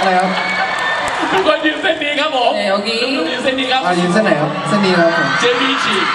อะไรครับทุกคนยืนเส้นนี้ครับผมยืนเส้นนี้ครับยืนเส้นไหนครับเส้นนี้ครับเจมี่ฉีก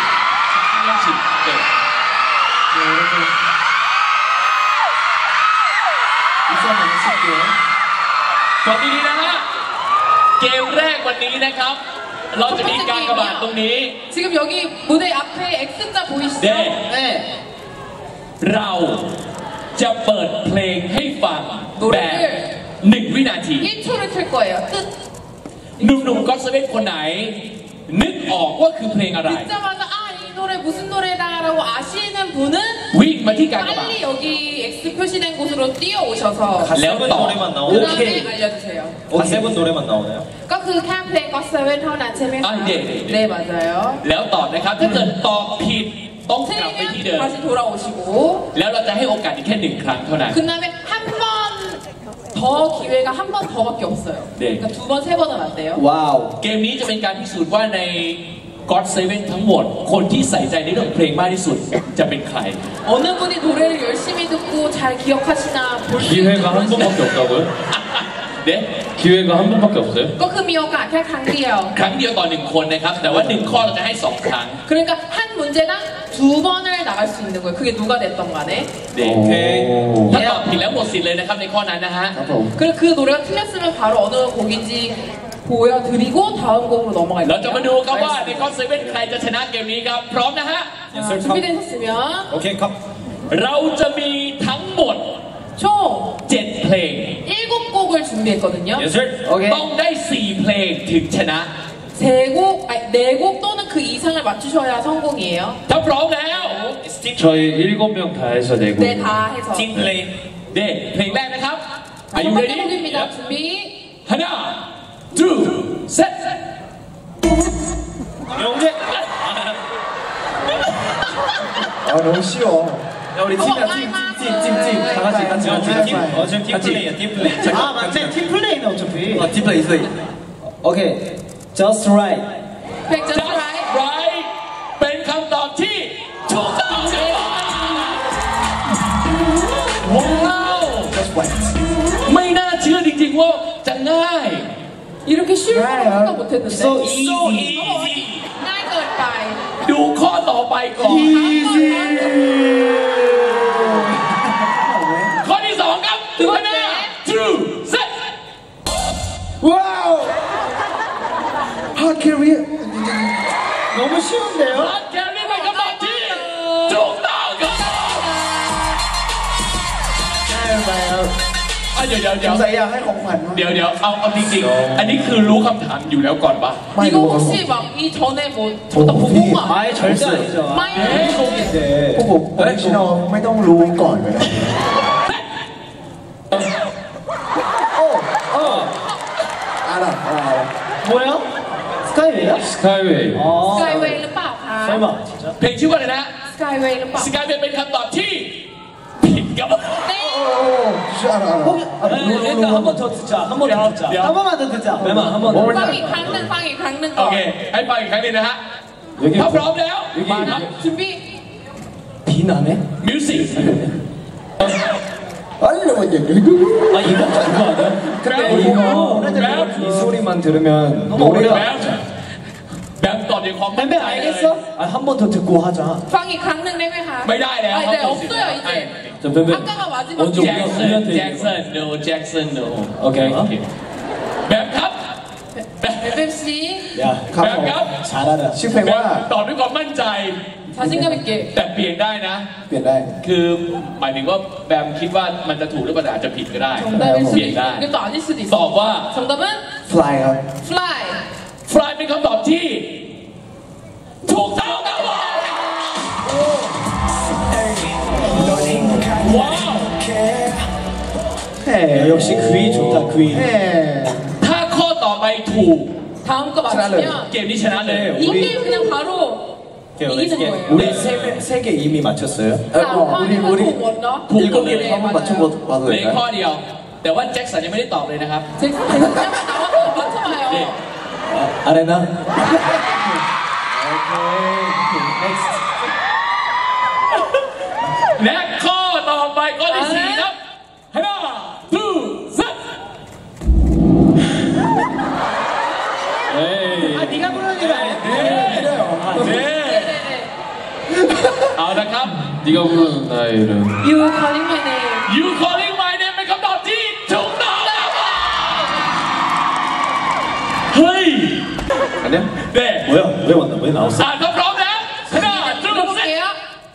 ฟังดีๆนะฮะเกมแรกวันนี้นะครับเราจะมีการกระบาดตรงนี้ 지금 여기 무대 앞에 X자 보이시죠? 네. เราจะเปิดเพลงให้ฟังแบบ1 วินาที 1초를 틀 거예요. 끝. หนุ่มๆก็เซเว่นคนไหนนึกออกว่าคือเพลงอะไร 듣자마자 아, 이 노래 무슨 노래다라고 아시는 분은 วิ่งมาที่การกระบาด 빨리 여기 X 표시된 곳으로 뛰어오셔서 갓세븐 노래만 나오나요? 그 다음에 알려주세요. 갓세븐 노래만 나오나요? ก็คือแค่เพลง got7 เท่านั้นใช่ไหมคะ 네, 맞아요. แล้วตอบนะครับถ้าเกิดตอบผิดต้องกลับไปที่เดิม 다시 돌아오시고 แล้วเราจะให้โอกาสอีกแค่1 ครั้งเท่านั้น 그 다음에 한 번 더 기회가 한 번 더밖에 없어요. 네. 그러니까 2번, 3번은 안 돼요. ว้าวเกมนี้จะเป็นการพิสูจน์ว่าใน got7 ทั้งหมดคนที่ใส่ใจในเรื่องเพลงมากที่สุดจะเป็นใคร 어느 분이 노래를 열심히 듣고 잘 기억하시나 볼 수 있는 기회가 한 번밖에 없다고요? 네? 기회가 한 번밖에 없어요? ก็คือมีโอกาสแค่ครั้งเดียวครั้งเดียวต่อ1 คนนะครับแต่ว่า1 ข้อเราจะให้2 ครั้ง 그러니까 한 문제당 2번을 나갈 수 있는 거예요. 그게 누가 됐던 간에. เด็กถ้าตอบผิดแล้วหมดสิทธิ์เลยนะครับในข้อนั้นนะฮะ 그리고 그 노래가 틀렸으면 바로 어느 곡인지 보여드리고 다음 곡으로 เราจะมา 넘어갈게요. ดูครับว่าใน got7 ใครจะชนะเกมนี้ครับพร้อมนะฮะ 준비되셨으면 오케이 컵 เราจะมีทั้งหมด 총 7 เพลง 7곡을 준비했거든요. 예술 ต้องได้4 เพลงถึงชนะ 3곡, 아니 4곡 또는 그 이상을 맞추셔야 성공이에요. ถ้าพร้อมแล้ว 저희 7명 다 해서 4곡 네, 다 해서. ทีมเพลงเด็กเพลงแรกนะครับ 첫 Are you 번째 ready? 곡입니다. 준비. 하나, 둘, 셋. 영재 너무 쉬워 야 우리 팀이야 팀 다 같이 지금 팀 플레이야 팀 플레이 아 맞지 팀 플레이네 어차피 팀 플레이 오케이 just right Just Just right. right เป็นคำตอบที่ถูกต้องว้าว just right ไม่น่าเชื่อจริงๆว่าจะง่าย 이렇게 쉬울 거라고 생각 못했는데. So so easy easy ง่ายเกินไปดูข้อต่อไปก่อน ข้อที่2ครับถึงเวลา True Set 와우 hard carry 너무 쉬운데요? รัดแกลลี่เป็นคำตอบที่ถูกต้องครับเดี๋ยวสงสัยอยากให้ของขวัญเดี๋ยวเอาจริงๆ อันนี้คือรู้คำถามอยู่แล้วก่อนปะ 이거 혹시 막 이 전에 뭐 저다 본 거 아니에요? 아예 절대 아니죠 마이 곡인데. พวกผมโปรเฟชชั่นอลไม่ต้องรู้ก่อนเลยอะไร 뭐야? 스카이웨이야? 스카이웨이 스카이웨이 หรือเปล่าคะ 설마 진짜? เพลงชื่อว่าอะไรนะ 스카이웨이 หรือเปล่าสกายเป็นคำตอบที่ผิดครับ 네. ชื่ออะไร 일단 한 번 더 듣자 한 번 더 듣자 한 번만 더 듣자 매만 한번 ฟังอีกครั้งหนึ่งฟังอีกครั้งหนึ่งโอก่อนเค ให้ฟังอีกครั้งหนึงนะฮะถ้าพร้อมแล้วมาครับ 준비. 비나네? มิวสิก 아니 이거 아 이거 아니야? 근데 이거 이 소리만 들으면 แบบตอบอย่างความมั่น 뱀뱀 ใจเลย 알겠어? 아 한 번 더 듣고 하자 ฟังอีกครั้งหนึ่งได้ไหมคะไม่ได้แล้ว 네, 없어요 이제. 자 뱀뱀 아까가 마지막 먼저 แจ็คสัน 우리한테 แจ็คสัน no แจ็คสัน no โอเคแบบครับ 뱀뱀 씨 야 ครับแบบผมครับ 잘하라 ชื่อเพลงแบบว่าตอบด้วยความมั่นใจ 자신감 있게. แต่เปลี่ยนได้นะเปลี่ยนได้คือหมายถึงว่าแบมคิดว่ามันจะถูกหรือมันอาจจะผิดก็ได้ 정답일 เป 수도 ลี่ยน 있고 ได้ 이게 또 아닐 수도 ตอบ 있어. ว่า 정답은 fly ครับ fly. ฟลายเป็นคำตอบที่ถูกต้องครับว้าว 네. 역시 귀 좋다 귀 แหมถ้าข้อต่อไปถูก 다음 거 맞추면 เกมนี้ชนะเลย 이 게임 그냥 바로 이기는 거예요. 우리 세개 이미 맞췄어요? 우리 원너. 7개 한번 맞춰봐도 เหลืออีก 될까요? ข้อเดียว แต่ว่าแจ็คสันยังไม่ได้ตอบเลยนะครับ 잭슨 나와서 맞춰봐요. 네. 아레나? next และข้อต่อไปข้อที่4ครับฮัลโหลทูเซต 네가 부르는 나의 이름. You calling my name. You calling my name เป็นคำตอบที่ถูกต้องครับเฮ้ย 아니야? 네. 뭐야? 왜 왔나? 왜 나왔어? ถ้าพร้อมแล้ว하나 둘 셋. 들어볼게요.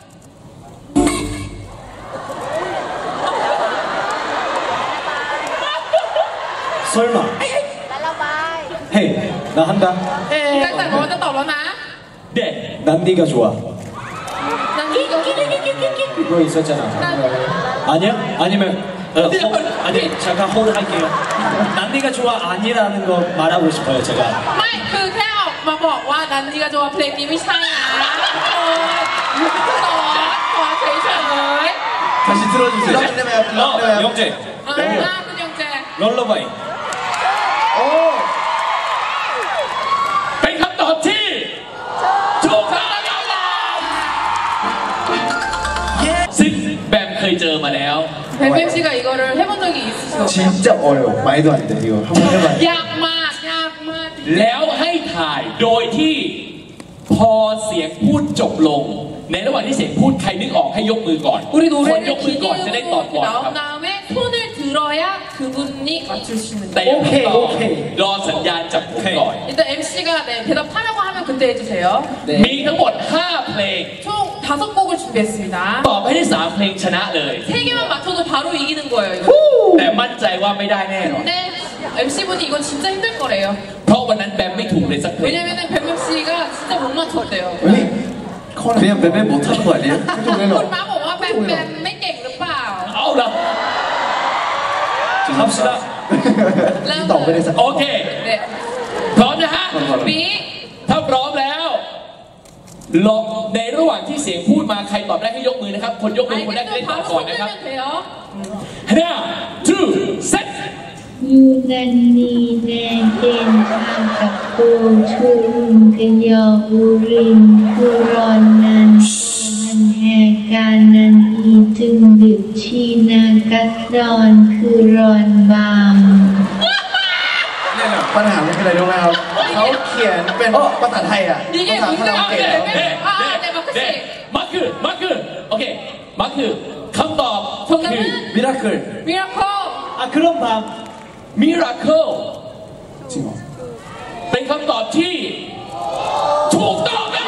설마. 헤이, 나 한다. ตั้งแต่บอกว่าจะตอบแล้วนะ 네. 난 네가 좋아. นั่นนี่ก็ 그거 있었잖아. นั่น 아니야? 아니면 아니 잠깐 hold 할게요. 난 네가 좋아 아니라는 거 말하고 싶어요 제가. ไม่คือแค่ออกมาบอกว่านันนี่ก็จะว่าเพลงนี้ไม่ใช่นะขอเฉยๆ 다시 들어주세요. 영재. คุณยองแจ 럴러바이. เป็นคำตอบที่ถูกต้องครับซึ่งแบมเคยเจอมาแล้ว 뱀뱀 씨가 이거를 해본 적이 있으시죠? 진짜 어려워. 말도 안 돼. 이거 한번 해봐. 약맛. แล้วให้ถ่ายโดยที่พอเสียงพูดจบลง ในระหว่างที่เสียงพูดใครนึกออกให้ยกมือก่อน 우리 คนย 노래를 กมือก่อนจะได้ตอบ 기대고 ก่อนครับ 나온 다음에 손을 들어야 그분이 맞추시는 แต่ 거예요. ยังไม่ตอบโอเครอสัญญาณจากผมก่อน 일단 MC가 네, 대답하라고 하면 그때 해주세요. มีทั้งหมด 5 เพลง 총 5곡을 준비했습니다. ตอบให้ได้ 3 เพลงชนะเลย 3개만 맞춰도 바로 이기는 거예요. 이거. แต่มั่นใจว่าไม่ได้แน่นอน 근데 MC분이 이건 진짜 힘들 거래요. เพราะวันนั้นแบมไม่ถูกเลยสักเพลง 왜냐면은 뱀뱀 씨가 진짜 못 맞췄대요. 아니, 그냥 매매 못하는 거 아니에요? 좀 내놔. คุณม้าบอกว่าแบมแบมไม่เก่งหรือเปล่าเอาละ 갑시다. เริ่มตอบไม่ได้สักโอเคเด็ดพร้อมนะฮะปีถ้าพร้อมแล้วรอในระหว่างที่เสียงพูดมาใครตอบได้ให้ยกมือนะครับ คนยกมือคนแรกจะได้ 알겠어요. ตอบ 바로 ก่อนนะครับ 손들면 돼요. 하나, 둘, 셋. ยูนันนีแดงเกณฑ์ทางกับโกชุมกยออุรินคุรอนนันหันแหกการนันอีจึงดึกชีนากัสรอนคือรอนบามปัญหามันคืออะไรรู้ไหมครับเขาเขียนเป็นภาษาไทยอ่ะ 이게 ภาษาคาราโอ 문제가 เกะ 되면 아, 네, 마크 씨. มาคือโอเคมาคือคำตอบคือ 정답은 มิราเคิล 미라클. 아 그런 밤. Miracle จริงเหรอเป็นคำตอบที่ถูกต้องครับ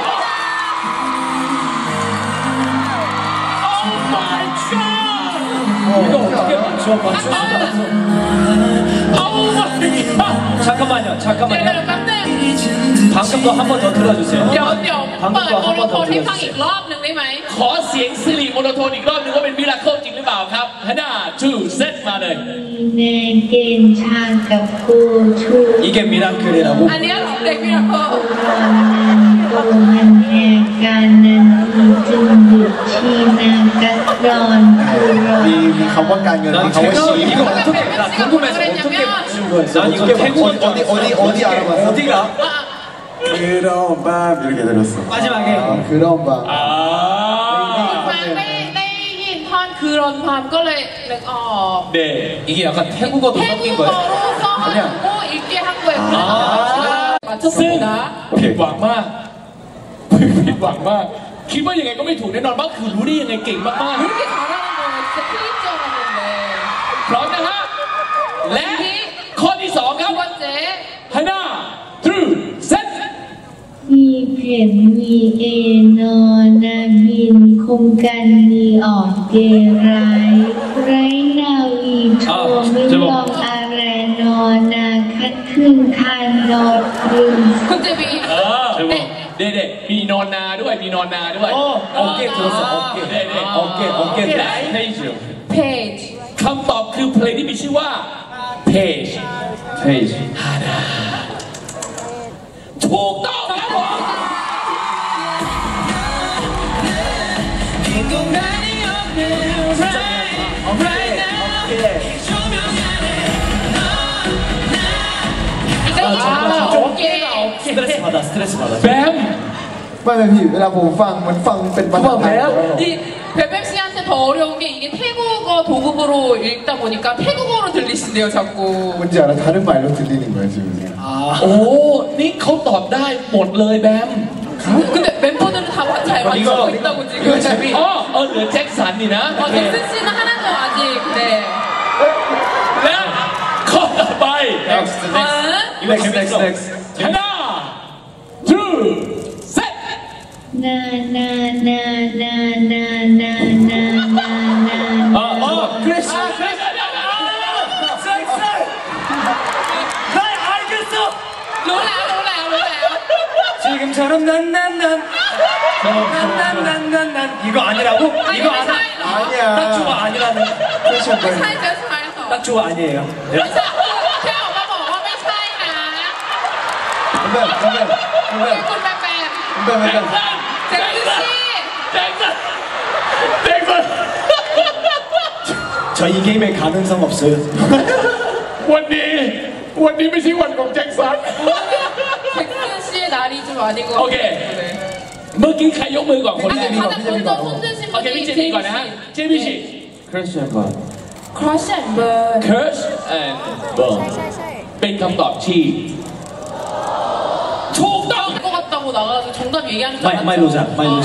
Oh my god 이거 어떻게 맞춰? 맞출 수가 없어. Oh my god 잠깐만요. 잠깐만요. 내가 깜짝. 방금 거 한 번 더 들어주세요. เดี๋ยว 방금 เปิด 거 โม 한 โน 번 โท 더 นให้ฟังอี 들어주세요. กรอบหนึ่งได้ไหมขอเสียงสิริโมโนโทนอีกรอบหนึงว่าเป็น Miracle จริงหรือเปล่าครับฮันน่าทูเซตมาเลยแดงเกณฑ์ทางกับโกชุ 이게 미라클이라고? อันเนี้ยเด็กมิราเคิลรอนนันโกหันแหกการนันอีจึงดึกชีนากัสรอนคือรอนมีคำว่าการเงิน 난 มีคำว่า 제가 ชี 이거 어떻게 나 궁금해서 어떻게 맞춘 거였어? 난 이거 태국어 어디 알아봤어? 어디가? 그런 밤 이렇게 들었어. 마지막에. 아, 그런 밤. อ่าฟังได้ยินท่อนคือรอนพามก็เลยนึกออกเด 이게 약간 태국어도 섞인 거예요? 태국어로 써가지고 읽게 한 거예요. 그래서 ซึ่ง 맞췄습니다. ผิดหวังมากผิดหวังมากคิดว่ายังไงก็ไม่ถูกแน่นอนมากคือรู้ได้ยังไงเก่งมาก 왜 이렇게 잘하는 거예요? 진짜 틀릴 줄 알았는데. ๆพร้อมนะฮะและข้อที่สองครั 두 บ 번째. ฮันน่าทูเซตมีเผ็ดมีเอนอนาบินคงกันมีออกเกร้ายไรนาวีโทไม่ลองอาแรนอนาคัดขึ้นคานนอดครึง kunjebi. เด็ดมีนอนนาด้วยมีนอนนาด้วย 어깨 들었어 어깨. 어깨 페이지요. page. คำตอบคือเพลงที่มีชื่อว่า Page 페이지. ถูกต้องครับผม 스트레스 받아 스트레스 받아. แบมไม่เลยพี่เวลาผมฟังมันฟังเป็นภาษาไทย 이 뱀뱀 씨한테 더 어려운 게 이게 태국어 도급으로 읽다 보니까 태국어로 들리신대요 자꾸. 뭔지 알아? 다른 말로 들리는 거예요 지금. โอ้ นี่เขาตอบได้หมดเลยแบม 근데 멤버들은 다 맞아요. 맞추고 있다고 지금. เหลือแจ็คสันนี่นะ 잭슨 씨는 하나도 아직 네. และข้อต่อไป next 하나 둘 셋 นานานานานานานานานา 크래쉬 지금처럼 난난난 이거 아니라고? 이거 아니야. 딱 좋아 아니라는 크래쉬 한 번. ใช่จะใช่ค่ะ 딱 좋아 아니에요 ไม่ใช่แค่ออกมาบอกว่าไม่ใช่นะ 뱀뱀. คุณแบมแบม 뱀뱀. เจ็กซี่แจ็คสันแจ็คสัน 저 이 게임에 가능성 없어요 วันนี้ไม่ใช่วันของแจ็คสัน 잭슨 씨의 날이 좀 아닌 것 โอเค 같아요. 네. เมื่อกี้ใครยกมือก่อนคนแร 아니 ก 가장 먼저 손드신 โอเคพี่ 분이 เจมี่ก่อนนะฮะ เจมี่ชี 크래쉬 한번 크러쉬 앤 번. Curse and Burn เป็นคำตอบที่ถูกต้อง 것 같다고 나가서 정답 얘기하는 줄 알았죠. 마이 로자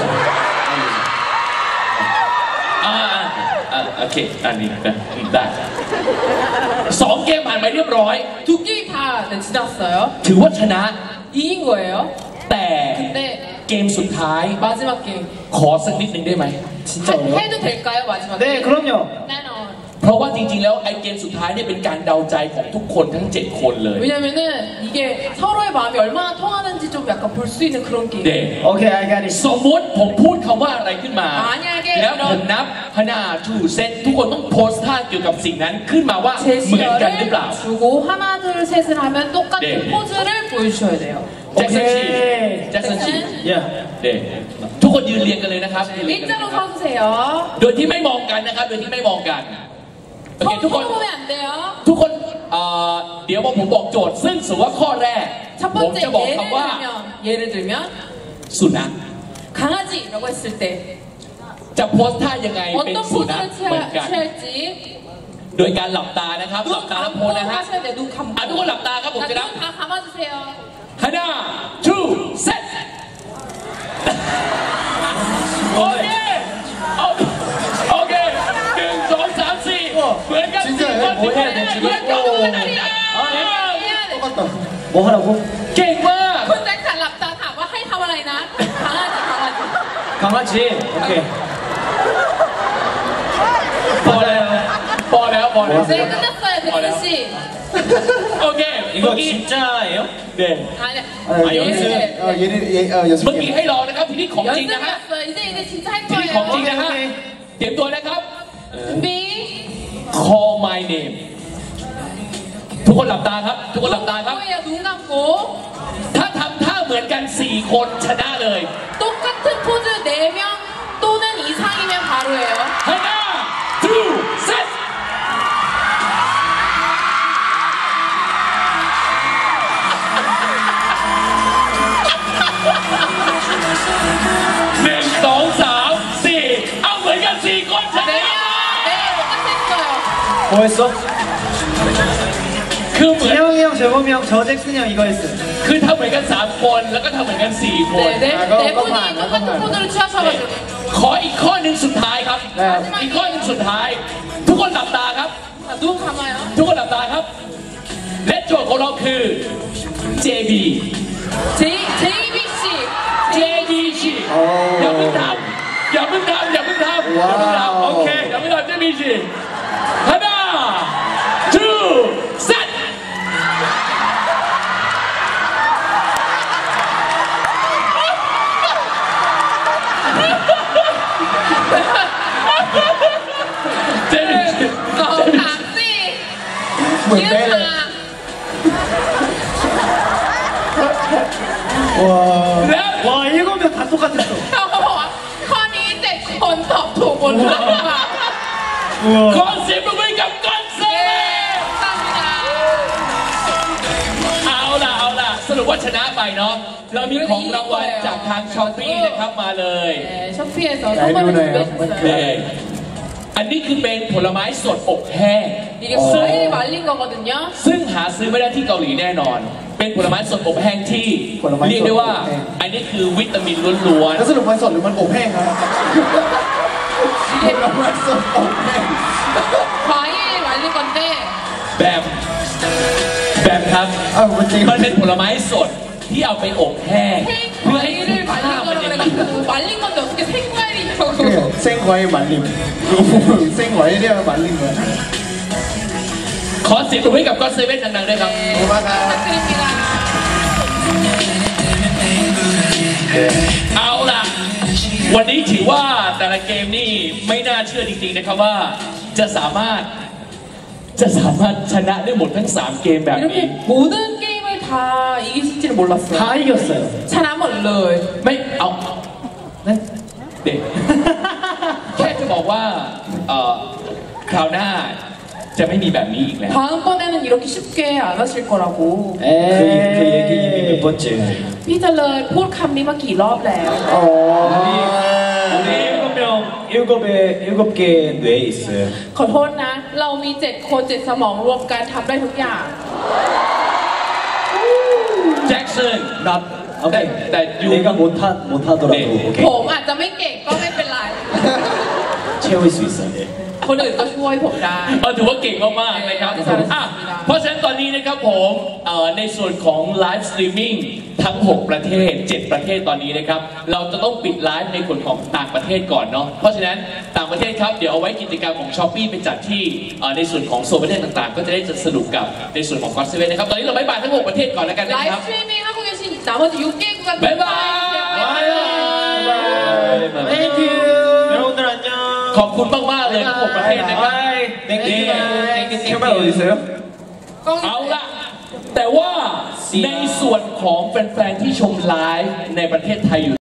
โอเคอันนี้ได้สองเกมผ่านไปเรียบร้อย 두 게임 다 네, 지났어요. ถือว่าชนะ 이긴 거예요. แต่ 근데 เกมสุดท้าย 마지막 게임 ขอสักนิดนึงได้ไหม 해도 될까요 마지막 네 게임? 그럼요 나는 เพราะว่าจริงๆแล้วไอ้เกมสุดท้ายเนี่ยเป็นการเดาใจของทุกคนทั้ง 7 คนเลย 왜냐면은 이게 서로의 마음이 얼마나 통하는지 좀 약간 볼 수 있는 그런 게임. เด็ 오케이 I got it สมมติผมพูดคำว่าอะไรขึ้นมา 만약에 แล้วผมนับพนาทูเซตทุกคนต้องโพสท่าเกี่ยวกับสิ่งนั้นขึ้นมาว่าเหมือนกันหรือเปล่า 제시어를 주고 하나 둘 셋을 하면 똑같은 네. 포즈를 보여주셔야 돼요. แจ็คสันชี 오케이 แจ็คสันชี 야 เด็ทุกคนยืนเรียงกันเลยนะครับยืนเรียงกันเลย 일자로 นะครับ 서주세요. โดยที่ไม่มองกันนะครับโดยที่ไม่มองกันโอเคทุกคน 서로 보면 안 돼요. ทุกคนเดี๋ยวผมบอกโจทย์ซึ่งสมมติว่าข้อแรก 첫 ผม 번째 จะบอกคำว่า 예를 들면 สุนัข 강아지라고 했을 때 จะโพสท่ายังไงเป็น 어떤 สุนัข 포즈를 เหมือนกัน 취할지 โดยการหลับตานะครับหลั 눈 บตาแล้วโพ 감고 สนะฮะ 하셔야 돼요. 눈 감고. ทุกคนหลับตาครับผม 자, จะนับ 눈 다 감아주세요. 하나, 둘, 셋. 오케이. 오케이. 1, 2, 3, 4.เหมือนกัน 진짜예요? 뭐 해야 돼, 지금? 똑같다. 뭐 하라고? เก่งมากคุณแจ็คสันหลับตาถามว่าให้ทำอะไรนะ 강아지 강아지 오케이 พอแล้ว 네 끝났어요 백진 씨. 오케이. 이거 진짜예요? 네. 아니 연습. 연습. เมื่อกี้ให้ลองนะครับ ทีนี้ของจริงนะฮะ 연습이었어요. 이제 진짜 할 ทีนี้ของจริงนะฮะ 거예요. เตรียมตัวนะครับ 준비. Call my name ทุกคนหลับตาครับ ทุกคนหลับตาครับ 눈 감고 ถ้าทำท่าเหมือนกัน 4 คนชนะเลย 똑같은 포즈 4명 또는 이상이면 바로예요. 하나, 둘, 셋. 네, 2, 3, 4. 아, 왜가 4건 네, 잖아요. 네, 똑같았어요. 뭐 했어? 그เหมือน 기영이 형, 재범이 형, 저 잭슨이 형 이거 했어요 คือทำเหมือนกัน 3 คนแล้วก็ทำเหมือนกัน 4 คน 네, 아, 그거 네 분이 그것만, 똑같은 그것만. 포즈를 취하셔가지고 ขออีกข้อหนึ่งสุดท้ายครับ อีกข้อหนึ่งสุดท้าย ทุกคนหลับตาครับ 자, 눈 감아요. ทุกคนหลับตาครับ และโจทย์ของเราคือ JB JB 씨. JB ชีอย่าเพิ่งทำอย่าเพิ่งทำอย่าเพิ่งทำอย่าเพิ่งทำโอเคอย่าเพิ่งทำ JB ชีฮันน่าทูเซตเจมี่ชี 강씨. 뭐 빼래. 유타. 와. และ 와 7명 다 똑같았어 เขาบอกว่าข้อนี้7คนตอบถูกหมดเลยค่ะ 우와 ขอเสียงปรบมือกับก้อนเซ่ 감사합니다. เอาล่ะสรุปว่าชนะไปเนาะเรามีของรางวัลจากทางช้อปปี้นะครับมาเลย 네, 쇼피에서 잘 선물을 누나예요. 준비해줬어요. อันนี้คือเป็นผลไม้สดอบแห้ง 이게 과일 말린 거거든요. ซึ่งหาซื้อไม่ได้ที่เกาหลีแน่นอนเป็นผลไม้สดอบแห้งที่เรียกได้ว่าอันนี้คือวิตามินล้วนแล้วสรุปมันสดหรือมันอบแห้งครับผลไม้สดอบแห้ง 과일 말릴 건데 ๆแบบครับมันจริงมันเป็นผลไม้สดที่เอาไปอบแห้ง เพื่อให้คุณ 과일을 ค่า 말린 มัน 거라고 ยังมี 그래가지고 말린 건데 어떻게 생과일이 있다고 เส้นไว้หมันลิมเส้นไว้เนี่ยหมันลิมเลยขอเสียงปรบมือให้กับก็เซเว่นดังๆด้วยครับขอบคุณมากครับ 부탁드립니다. เอาล่ะ วันนี้ถือว่าแต่ละเกมนี่ไม่น่าเชื่อจริงๆนะครับว่าจะสามารถชนะได้หมดทั้ง 3 เกมแบบนี้ 이렇게 모든 게임을 다 이기실지를 몰랐어요. 다 이겼어요. 잘안 몰라요. ไม่เอาเด็ก แค่จะบอกว่าคราวหน้าจะไม่มีแบบนี้อีกแล้ว 다음번에는 이렇게 쉽게 안 하실 거라고. 그 얘기 이미 몇 번째. พี่เจริญพูดคำนี้มากี่รอบแล้ว 우리 7개 뇌에 있어요. ขอโทษนะ เรามี7 คน7 สมองรวมกันทำได้ทุกอย่างแจ็คสัน 나 오케이. 나 유- 내가 못하더라도 네. 오케이. ผมอาจจะไม่เก่งก็ไม่เป็นไร 채울 수 있어. 예. คนอื่นก็ช่วยผมได้ถือว่าเก่งมากๆนะครับอ่ะเพราะฉะนั้นตอนนี้นะครับผมในส่วนของไลฟ์สตรีมมิ่งทั้ง 6 ประเทศ 7 ประเทศตอนนี้นะครับเราจะต้องปิดไลฟ์ในส่วนของต่างประเทศก่อนเนาะเพราะฉะนั้นต่างประเทศครับเดี๋ยวเอาไว้กิจกรรมของ Shopee ไปจัดที่ในส่วนของโซนประเทศต่างๆ ก็จะได้สนุกกับในส่วนของ God Seven นะครับตอนนี้เราบ๊ายบายทั้ง 6 ประเทศก่อนแล้วกันนะ 라이브 ครับ 스트리밍 하고 계신 나머지 6개국가 바이바이. Thank you. 여러분들 안녕. ขอบคุณมากๆเลยทั้ง 6 ประเทศนะครับ Thank you. Thank you. 카메라 어디 있어요? เอาละแต่ว่าในส่วนของแฟนๆที่ชมไลฟ์ในประเทศไทยอยู่